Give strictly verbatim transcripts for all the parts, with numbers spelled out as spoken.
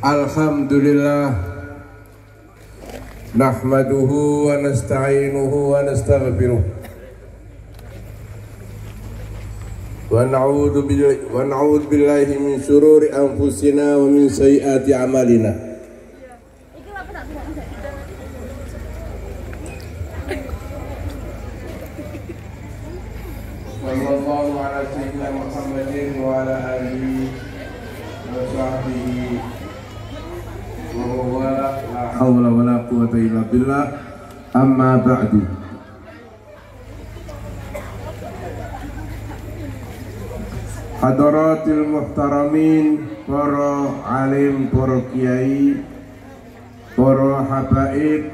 Alhamdulillah nahmaduhu wa nasta'inuhu wa nastaghfiruh wa na'udzu billahi wa na'udzu billahi min syururi anfusina wa min sayyiati a'malina. Sallallahu ala sayyidina Muhammadin wa ala alihi wa sahbihi la haula wala quwwata illa billah, amma ba'du. Hadaratil muhtaramin, para alim, para kiai, para habaib,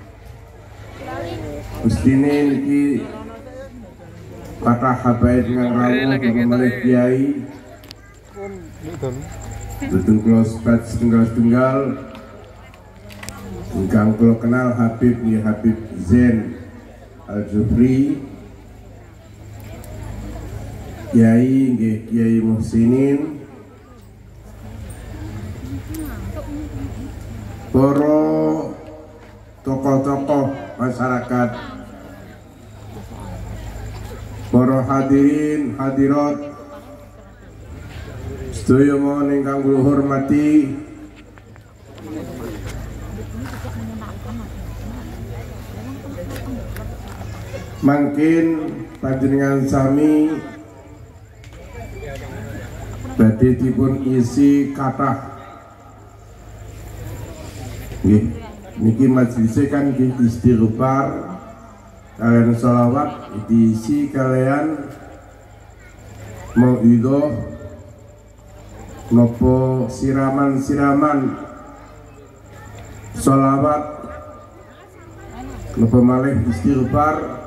mestine niki kata habaib nang rawuh kemalih kiai betul kula setunggal-setunggal ingkang kula kenal Habib ni Habib Zain Al-Jufri, Kiai nggih Kiai Muhsinin, para tokoh-tokoh masyarakat, para hadirin hadirat sedaya mohon ingkang kula hormati. Mangkin panjenengan sami badhe dipun isi kathah nggih niki majelis kan nggih istighfar kalian sholawat diisi kalian mauidhah nopo siraman-siraman sholawat nopo malih istighfar.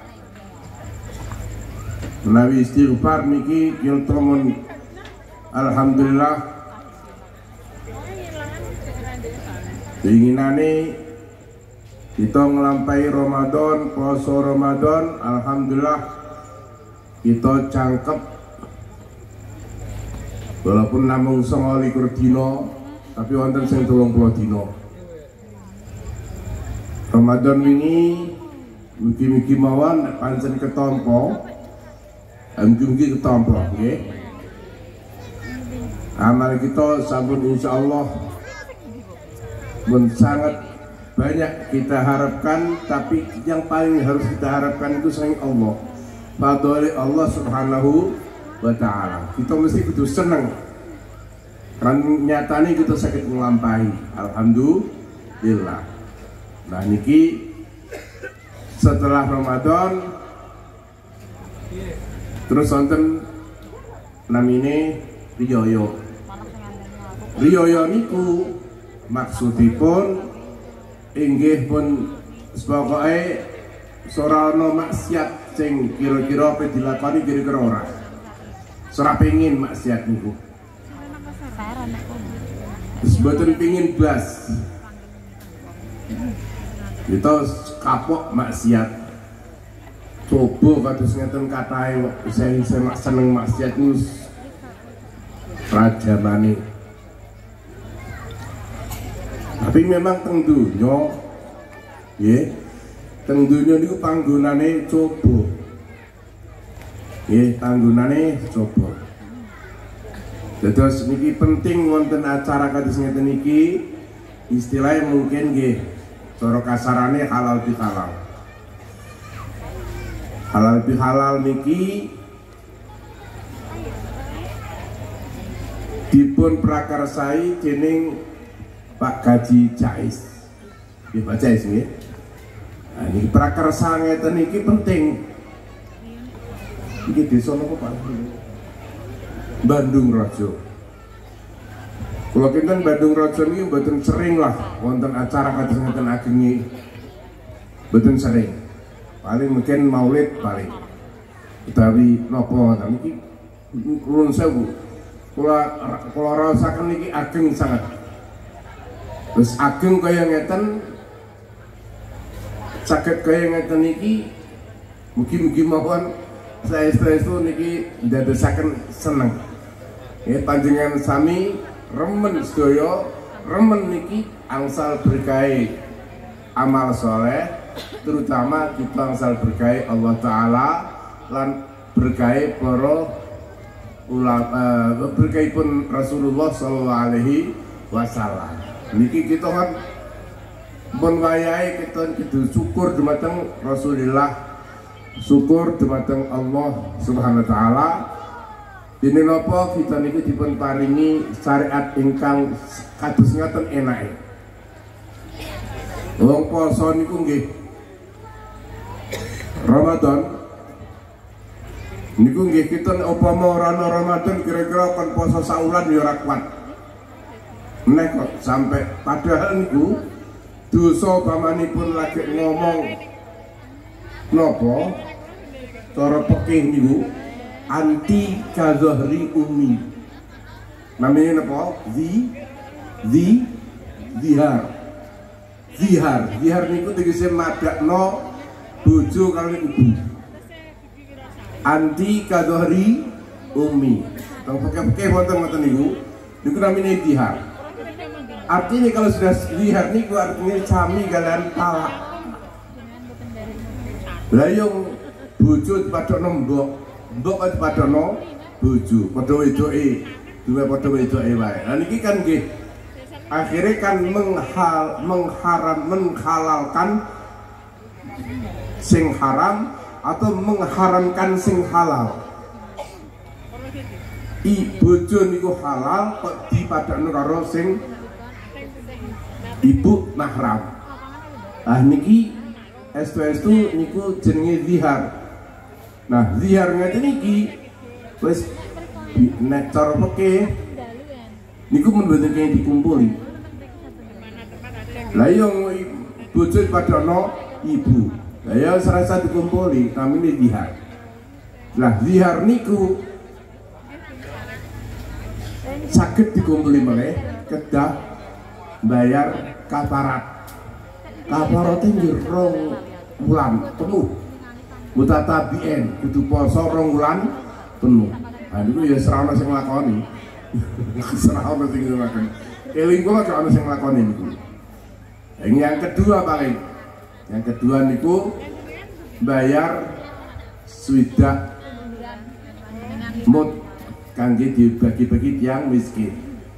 Menawi istighfar niki kita mun alhamdulillah inginane kita nglampahi Ramadan, puasa Ramadan, alhamdulillah kita cangkep walaupun namung sanga likur dina tapi wonten sing telung puluh dina. Ramadan wingi mugi-mugi mawon pancen ketampa, mugi-mugi ketampa nggih. Amal kita sampun insyaallah mun sangat banyak kita harapkan, tapi yang paling harus kita harapkan itu saking Allah, fadhole Allah subhanahu wa ta'ala. Kita mesti kudu seneng kan nyatane kita sakit nglampahi, alhamdulillah. Nah niki setelah Ramadan terus wonten namine riyoyo. Riyoyo niku maksudipun inggih pun pokoke ora ana maksiat sing kira-kira ape dilakoni kira-kira ora. Ora pengin maksiat niku. Wis mboten pengin blas. Kita kapok maksiat. Coba kados ngeten katahe saya saya seneng maksiat niku rajamane. Tapi memang teng donya nggih, teng donya niku panggonane coba. Nggih, panggonane coba. Dados niki penting wonten acara kados ngeten iki, istilahnya mungkin nggih cara kasarane halal bihalal. Halal bihalal niki dipun prakarsai dening Pak Gaji Jais. Nggih Pak Jais nggih. Nah niki prakarsa ngeten niki penting. Iki desa napa Pak? Bandung Raja. Kula kinten Bandung Raja niki mboten sering lah wonten acara kados ngeten ageng iki. Mboten sering. Paling mungkin maulid paling. Utawi napa niki nuwun sewu. Kula kula rasaken niki ageng sangat. Terus ageng kaya ngeten saged kaya ngeten niki mugi-mugi mawon saestu niki ndadosaken seneng. Ya panjenengan sami remen sedaya remen niki angsal berkahi amal soleh, terutama kita angsal berkahi Allah Ta'ala lan berkahi para ulama, uh, berkahi pun Rasulullah Sallallahu Alaihi Wasallam. Niki kita kan pun wayahe kita kudu syukur dumateng Rasulullah, syukur dumateng Allah Subhanahu Wa Ta'ala. Dene napa kita niki dipun paringi syariat ingkang kados ngaten enake. Wong poso niku nggih Ramadan niku nggih kita upama ora ana Ramadan kira-kira kon poso saulan ya ora kuat. Nek kok sampai padahal niku dosa pamanipun lagi ngomong napa cara pekih niku anti kazahri umi. Namanya napa? Zi zi zihar. Zihar, zihar niku tegese madakno bojo karo ibu. Anti kadohri umi. Tong peke-peke wonten ngoten niku. Niku namine zihar. Artinya kalau sudah zihar niku artinya sami kalian talak. Lah yung bojo dipadokno mbok, mbok kan dipadokno bojo, padha wedoke, duwe padha wedoke wae. Lah niki kan nggih akhirnya kan menghal, mengharam, menghalalkan sing haram atau mengharamkan sing halal. I bojo niku halal kok dipadakno karo sing ibu mahram. Ah niki estu-estu niku jenenge zihar. Nah, zihar ngeten iki wis nek cara pekeh niku men mboten kaya dikumpuli. Lah yo bojo padana ibu. Lah ya serasa dikumpuli namine zihar. Lah zihar niku saged dikumpuli meneh kedah bayar kafarat. Kafarate nggih rong wulan penuh. Mutatabi'en kudu poso rong wulan penuh. Nah niku ya serana sing nglakoni. Serana sing nglakoni. Eling kula kok ana sing nglakoni niku. Yang kedua paling. Yang kedua niku bayar swidak mut kangge dibagi-bagi tiyang miskin.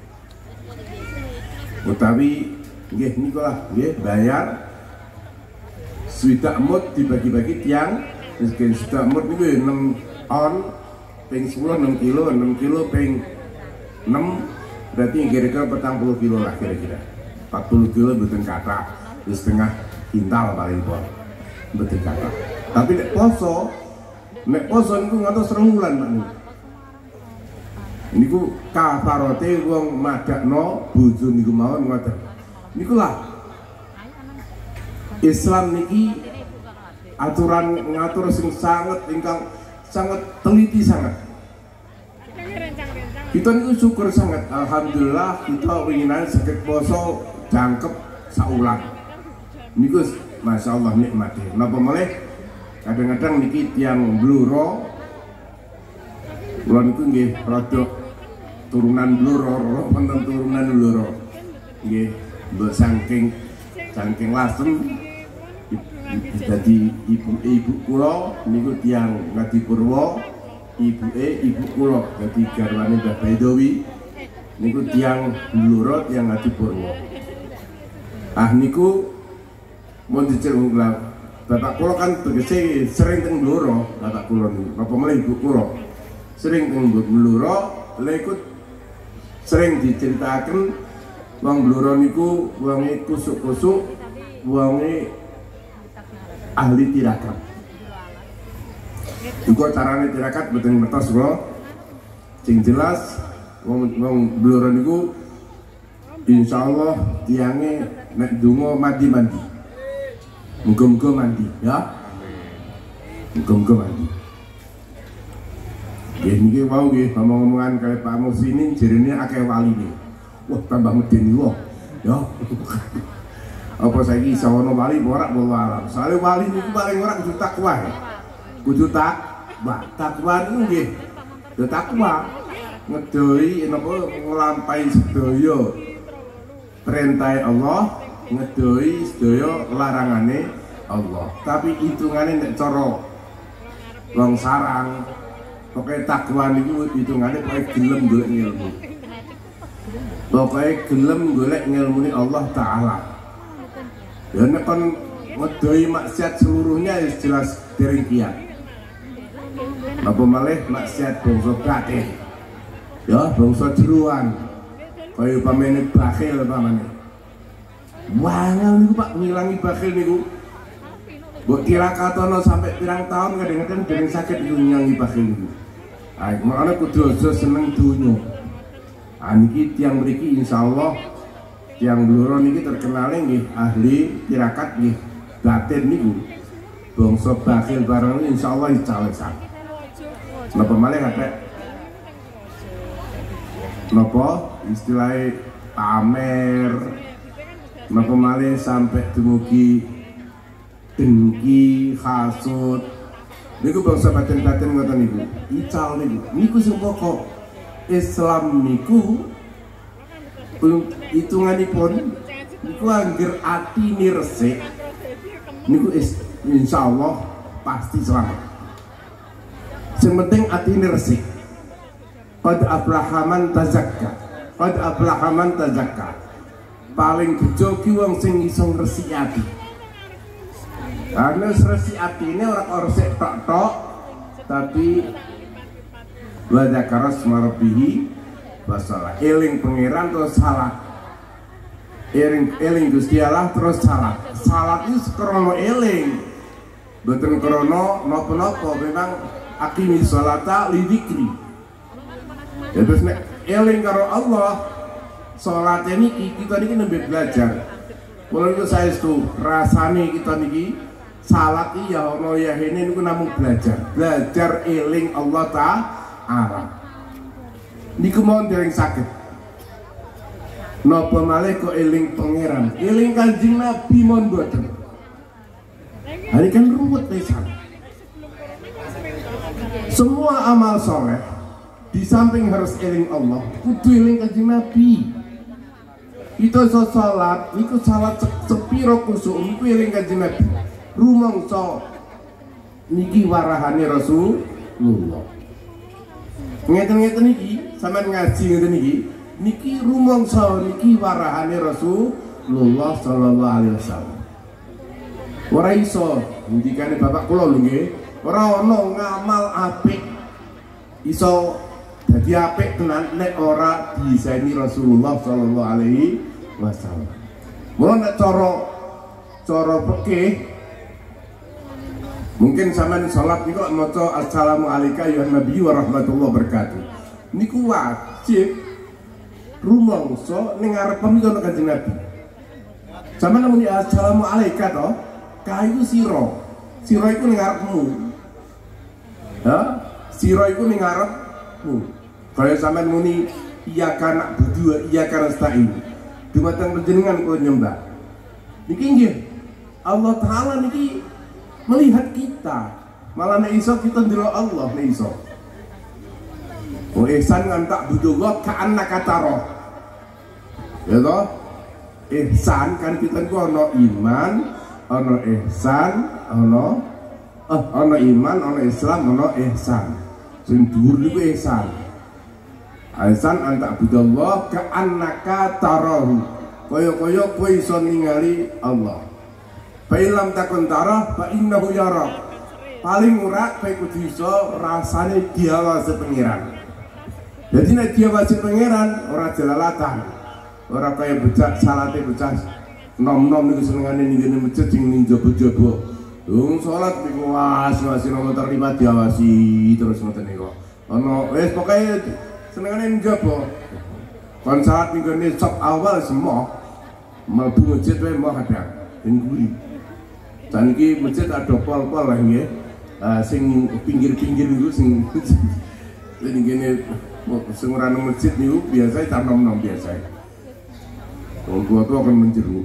Utawi nggih niku lah nggih bayar swidak mut dibagi-bagi tiyang miskin. Swidak mut niku enam on ping sepuluh enam kilo, enam kilo ping enam berarti kira-kira petang puluh kilo lah kira-kira. empat puluh kilo mboten kathah, setengah kintal paling pol. Mboten kathah. Tapi nek poso, nek poso niku ngantos rong wulan Pak niku. Niku kafarate wong madakno bojo niku mawon ngoten. Niku lah Islam niki aturan ngatur sing sangat ingkang sangat teliti sangat. Kita niku syukur sangat, alhamdulillah kita winginan sakit poso jangkep saulan. Niku masya Allah nikmati. Napa malih kadang-kadang niki tiang bluro, kula niku nggih rada turunan bluro, wonten turunan bluro. Nggih, mbok saking saking lasem dadi ibu-ibu kula niku tiang Ngadipurwa, ibuke ibu kula dadi garwane Mbah Baidowi niku tiang bluro tiang Ngadipurwa. Ah niku mau dicerung lah, bapak kula kan tegese sering teng bluro, bapak kula niku, apa malah ibu kula sering teng bluro, lha ikut sering diceritakan wong bluro niku wonge kusuk-kusuk, wonge ahli tirakat. Iku carane tirakat mboten ngertos kula. Sing jelas wong wong bluro niku insyaallah tiange nek donga mandi-mandi. Muga-muga mandi ya. Muga-muga mandi. Nggih niki wau nggih ngomong-ngomongan kali Pak Muslimin jerene akeh waline. Wah tambah medeni wah. Ya. Apa saiki iso ana wali ora ora. Soale wali niku paling ora kudu takwa. Kudu takwa. Takwa niku nggih ya takwa. Ngedoi napa nglampahi sedaya perintah Allah, ngedoi sedaya larangane Allah. Tapi hitungane nek cara wong sarang, pokoke takwa niku hitungane pokoke gelem golek ilmu. Pokoke gelem golek ngilmune Allah Ta'ala. Ya nek kon ngedoi maksiat seluruhnya ya jelas dereng kiat. Apa malih maksiat bangsa batin. Ya bangsa jeruan. Kaya pamene bakhil pamane. Wangel niku Pak ngilangi bakhil niku. Mbok tirakatono sampai pirang tahun kadang-kadang dereng sakit niku ngilangi bakhil niku. Ah, makane kudu aja seneng donya. Ah niki tiyang mriki insyaallah tiyang bluro niki terkenal nggih ahli tirakat nggih batin niku. Bangsa bakhil barang insyaallah cawesan. Napa malih kathek napa istilahnya pamer, napa malih sampai dumugi dengki, hasud. Niku bangsa batin-batin ngoten niku. Ical niku. Niku sing pokok Islam niku hitunganipun niku angger atine resik. Niku insyaallah pasti selamat. Sing penting atine resik. Qad aflaha man tazakka. Qad aflaha man tazakka. Paling bejo ki wong sing iso ngresiki ati. Karena resik atine ora resik tok-tok, tapi wa dzakara asma rabbih wasalah. Eling pangeran terus salat. Eling eling Gusti Allah terus salat. Salat itu krana eling. Mboten krana napa-napa, memang aqimi sholata li dzikri. Ya terus nek eling karo Allah, salat niki kita niki nembe belajar. Kalau itu saya itu rasane kita niki salat iya ono ya ini niku namung belajar. Belajar eling Allah Ta'ala. Niku mau dereng sakit. Napa malih kok eling pangeran, eling Kanjeng Nabi mon mboten. Hari kan ruwet pisan. Semua amal soleh di samping harus eling Allah, kudu eling Kanjeng Nabi. Itu so salat, niku salat sepiro kusuk niku eling Kanjeng Nabi. Rumangsa niki warahane Rasulullah. Ngeten-ngeten niki sampean ngaji ngeten niki, niki rumangsa niki warahane Rasulullah sallallahu alaihi wasallam. Ora iso ndikane bapak kula lho nggih, ora ono ngamal apik iso dadi apik tenan nek ora disaini Rasulullah sallallahu alaihi wasallam. Mula nek cara cara fikih mungkin sampean salat niku maca assalamu alayka ya nabi wa rahmatullahi wabarakatuh. Niku wajib rumangsa ning ngarep pamit Kanjeng Nabi. Sampeyan muni assalamu alayka to, kayu sira. Sira iku ning ngarepmu. Ha? Sira iku ning ngarepmu. Kaya sampeyan muni iya kana budu iya kana stain. Dumateng panjenengan kula nyembah. Niki nggih Allah Ta'ala niki melihat kita, malah nek iso kita ndelok Allah nek iso. Oh ihsan kan tak butuh wa ka'annaka tara. Ya toh? Ihsan kan kita ku ana iman, ana ihsan, ana eh ana iman, ana Islam, ana ihsan. Sing dhuwur niku ihsan. Ihsan antak butuh wa ka'annaka tarahu. Kaya-kaya kowe iso ningali Allah. Fa'ilam takun tarah, fa'innahu yara. Paling murah, kowe kudu iso rasane diawasi pengiran. Jadi nek diawasi pengiran, ora jelalatan. Ora kaya becak salate becak nom-nom niku senengane ning ngene masjid sing ning jaba-jaba. Wong salat niku was-wasi nomor terlibat diawasi terus ngoten niku. Ana wis pokoke senengane ning jaba. Kon salat ning ngene sop awal semua mlebu masjid wae mau kadang ning guri. Dan ini masjid ada pol-pol lah nggih. Uh, sing pinggir-pinggir niku sing ini gini sing ora nang masjid niku biasa tak nom-nom biasa. Wong tua tuh akan menjeru.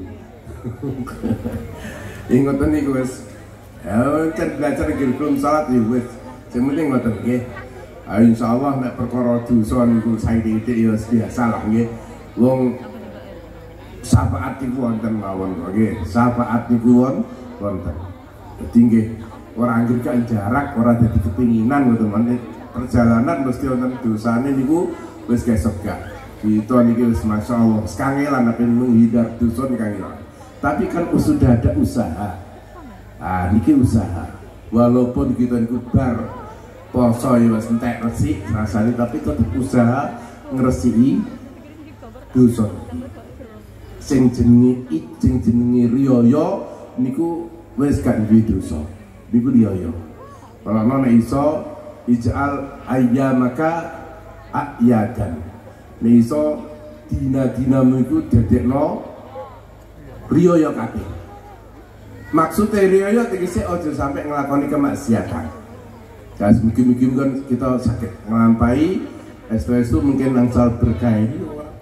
Ingoten niku wis. Ya kan belajar belum salat ya wis. Sing penting ngoten nggih. Ah insyaallah nek perkara dosa niku saithik ya biasa lah nggih. Wong syafaat niku wonten mawon nggih, syafaat niku wonten. Dadi nggih ora anggere kan jarak, ora dadi kepinginan ngoten. Perjalanan mesti wonten dosane niku wis kesegak. Kita niki wis masyaallah kangelan apa menghindar dosa kangelan. Tapi kan sudah ada usaha. Ah niki usaha. Walaupun kita niku bar poso ya wis entek resik rasane tapi tetep usaha ngresiki dosa. Sing jenenge sing jenenge riyaya niku wis gak duwe dosa. Niku riyaya. Kalau ana iso ij'al ayyamaka a'yadan. Nek iso dina-dinamu iku dadekno riyaya kabeh. Maksudnya riyaya tegese aja sampai nglakoni kemaksiatan. Jas mungkin-mungkin kan kita sakit nglampahi itu mungkin angsal berkah ini.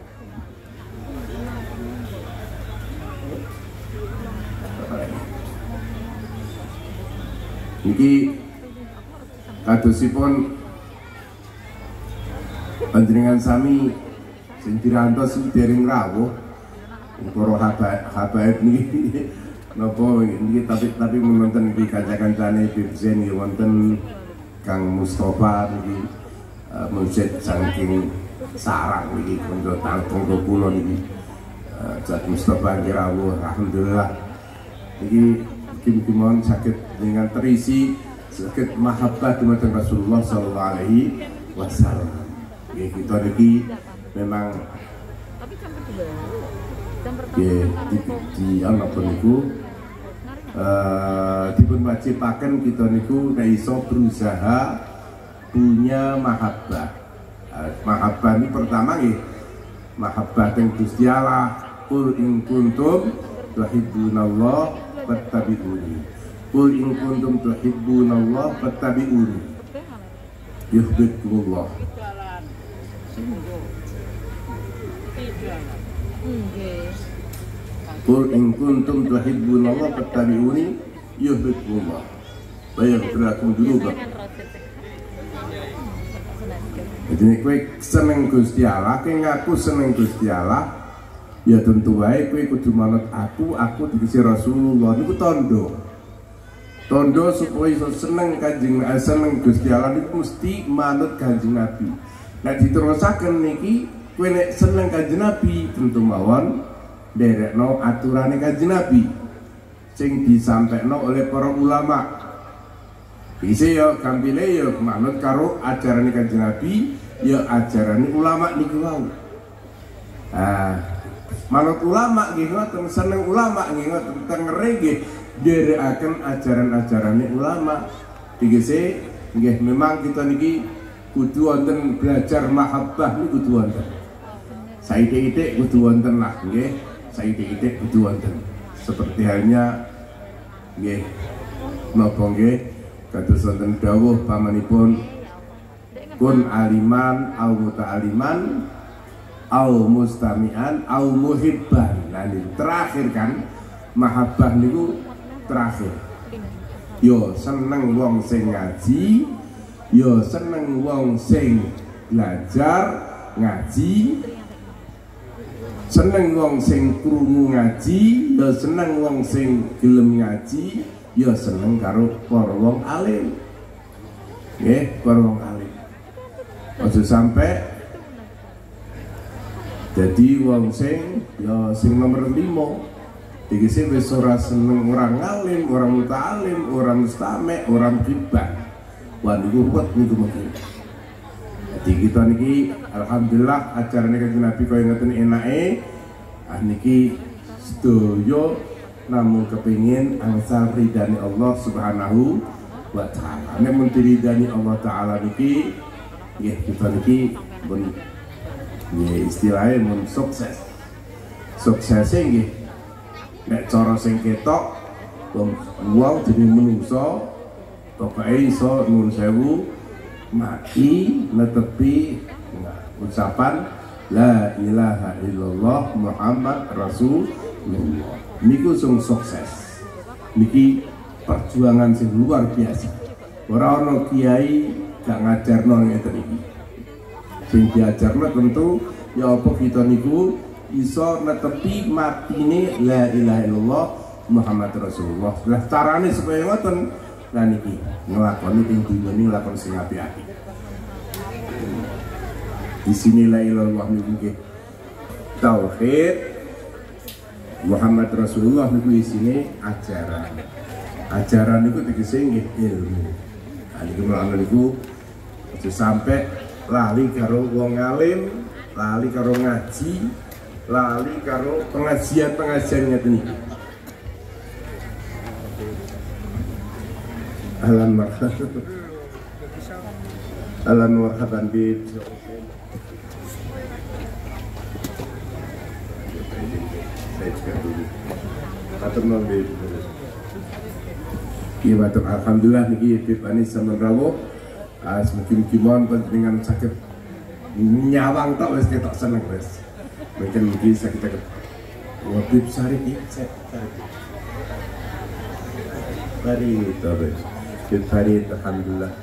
Niki kadosipun panjenengan sami sing dirantos dereng rawuh para habaib niki napa niki tapi tapi wonten iki kanca-kancane Bibzen nggih wonten Kang Mustafa niki uh, musik saking sarang niki kanca tangga kula niki uh, Cak Mustafa nggih rawuh alhamdulillah niki mungkin mohon sakit dengan terisi sakit mahabbah dumateng Rasulullah sallallahu alaihi wasallam. Ya kita niki memang ya di di ana niku eh dipun wajibaken kita niku nek iso berusaha punya mahabbah. Mahabbah ini pertama nggih mahabbah teng Gusti Allah. Qul in kuntum tuhibbunallah fattabi'uni. Qul in kuntum tuhibbunallah fattabi'uni. Yuhibbukumullah. Qul in kuntum tuhibbunallah fattabi'uni yuhibbukumullah. Bayaghfir lakum dzunubakum. Jadi kowe seneng Gusti Allah, kowe ngaku seneng Gusti Allah, ya tentu wae kowe kudu manut aku, aku dikasih Rasulullah niku tondo. Tondo supaya iso seneng Kanjeng seneng Gusti Allah niku mesti manut Kanjeng Nabi. Nek diterusaken niki kowe nek seneng Kanjeng Nabi tentu mawon nderekno aturane Kanjeng Nabi sing disampaikan oleh para ulama. Bisa ya kampile ya manut karo ajaran Kanjeng Nabi, ya ajaran ulama niku wau. Ah, manut ulama nggih ngoten, seneng ulama nggih ngoten, tengere nggih nderekaken ajaran-ajarane ulama. Tegese nggih memang kita niki kudu wonten belajar mahabbah niku kudu wonten. Saithik-ithik kudu wonten lah nggih, saithik-ithik kudu wonten. Seperti halnya nggih napa nggih kados wonten dawuh pamanipun kun aliman au muta'aliman au mustami'an au muhibban. Nah ini terakhir kan mahabbah niku terakhir. Yo seneng wong sing ngaji, yo seneng wong sing belajar ngaji, seneng wong sing krungu ngaji, yo seneng wong sing gelem ngaji, ya seneng karo para wong alim. Nggih, para wong alim. Aja sampai jadi wong sing ya sing nomor lima. Tegese wis ora seneng orang alim, orang muta'alim, orang mustame', orang gibah. Wah niku ruwet niku mungkin. Jadi kita niki alhamdulillah acarane Kanjeng Nabi kaya ngeten enake. Ah niki sedaya namun kepingin angsal ridani Allah subhanahu wa ta'ala. Nek mun ridani Allah ta'ala niki nggih kita niki mun nggih istilahnya mun sukses. Suksese nggih nek cara sing ketok wong wong jadi menungso pokoke iso nuwun sewu mati netepi ucapan la ilaha illallah Muhammad Rasulullah. Niku sung sukses. Niki perjuangan sing luar biasa. Ora ana kiai gak ngajarno ngeten iki. Sing diajarno tentu ya apa kita niku iso netepi matine la ilaha illallah Muhammad Rasulullah. Lah carane supaya ngoten lah niki nglakoni ing dunya niki nglakoni sing apik-apik. Di sini la ilaha illallah niku nggih tauhid, Muhammad Rasulullah niku isine ajaran. Ajaran niku tegese nggih ilmu. Nah niku mlane niku aja sampai lali karo wong alim, lali karo ngaji, lali karo pengajian-pengajian ngeten iki. Ahlan marhaban. Ahlan marhaban bid. Saya cek dulu. Matur nuwun bid. Iya matur alhamdulillah niki bid anis sampeyan rawuh. Ah semakin kimon panjenengan sakit nyawang tok wis ketok seneng wis. Mungkin mungkin sakit sakit. Wabib sari iki sari. Mari terus. Farid alhamdulillah.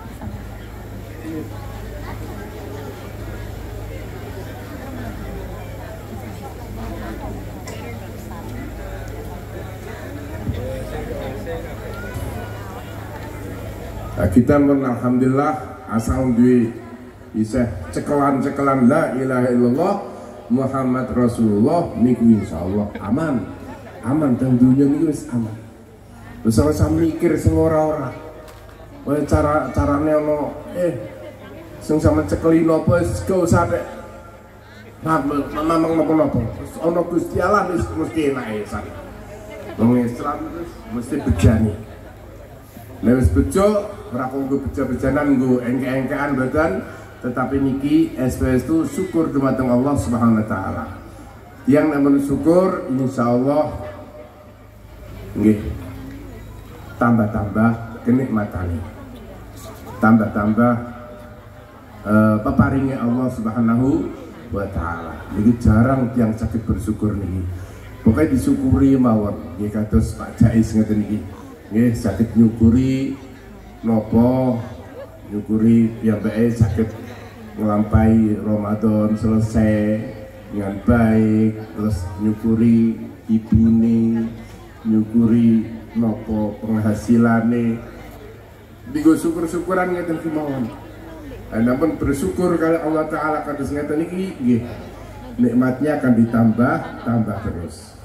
Nah, kita men alhamdulillah asal duwe bisa cekelan-cekelan la ilaha illallah Muhammad Rasulullah niku insyaallah aman. Aman dan dunia niku wis aman. Wis ora usah mikir sing ora-ora. Wae cara carane ono eh sing sampe cekeli napa wis gak usah nek mamang napa-napa. Ono Gusti Allah wis mesti enake sak. Wong Islam wis mesti bejani. Nek wis bejo ora kanggo beja-bejanan nggo engke-engkean mboten, tetapi niki S P S itu syukur dumateng Allah Subhanahu wa taala. Yang namun syukur insyaallah nggih tambah-tambah kenikmatane. Tambah-tambah uh, peparingnya Allah Subhanahu wa taala. Niki jarang yang sakit bersyukur niki. Pokoknya disyukuri mawon. Nggih kados Pak Jais ngeten niki. Nggih sakit nyukuri nopo nyukuri piyambake sakit ngelampai Ramadan selesai dengan baik, terus nyukuri ibune, nyukuri nopo penghasilane. Digo syukur-syukuran ngeten kemawon. Namun bersyukur kalau Allah Ta'ala kados ngeten iki nggih nikmatnya akan ditambah tambah terus.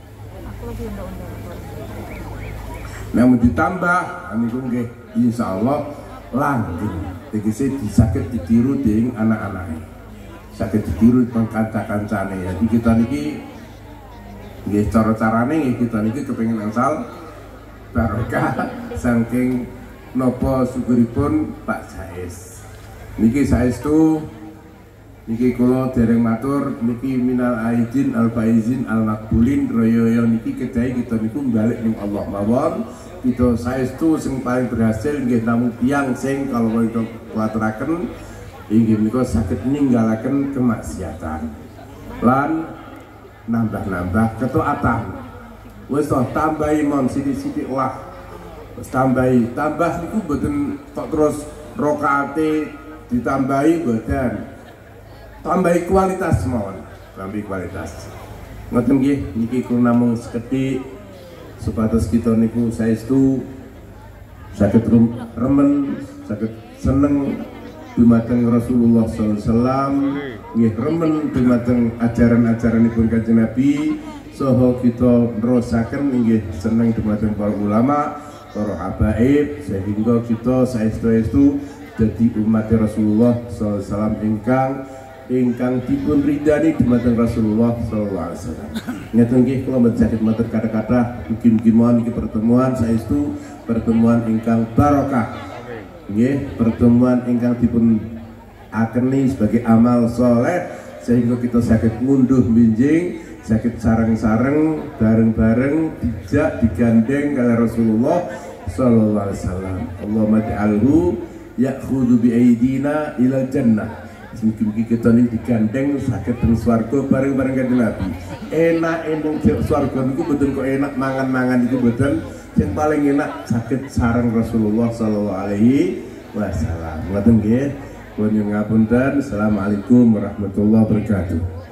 Namun ditambah niku nggih insyaallah langgeng. Tegese disakit ditiru dening anak-anake. Sakit ditiru dening kanca-kancane. Jadi kita niki nggih cara-carane nggih kita niki kepengin angsal barokah saking napa syukuripun Pak Jais. Niki saestu niki kula dereng matur niki minal aidin al faizin al makbulin royo niki kedai kita niku balik ning Allah mawon. Kita saestu sing paling berhasil nggih namung tiyang sing kalau kita kuaturaken inggih menika saged ninggalaken kemaksiatan lan nambah-nambah ketaatan. Wis to tambahi mon sithik-sithik lah. Wis tambahi, tambah niku mboten tok terus rakaate ditambahi mboten. Tambahi kualitas mawon, tambahi kualitas. Ngoten nggih niki kula namung sekedhik supados kita niku saestu saged remen, saged seneng dumateng Rasulullah sallallahu alaihi wasallam, nggih remen dumateng ajaran-ajaranipun Kanjeng Nabi, saha kita nerusaken nggih seneng dumateng para ulama, para habaib sehingga kita saestu-estu dadi umat Rasulullah sallallahu alaihi wasallam ingkang ingkang dipun ridani dumateng Rasulullah sallallahu alaihi wasallam. Ngeten nggih kula menjahit matur kata-kata mugi-mugi mawon iki pertemuan saestu pertemuan ingkang barokah. Nggih, pertemuan ingkang dipun akeni sebagai amal soleh sehingga kita sakit munduh minjing, sakit sareng-sareng bareng-bareng dijak digandeng kali Rasulullah sallallahu alaihi wasallam. Allahumma ja'alhu ya'khudhu bi aidina ila jannah. Mungkin kita ini digandeng sakit teng swarga bareng-bareng kanjeng Nabi. Enak endong swarga niku mboten kok enak mangan-mangan iku mboten. Yang paling enak sakit sareng Rasulullah sallallahu alaihi wasallam. Ngoten nggih. Pun ngapunten. Assalamualaikum warahmatullahi wabarakatuh.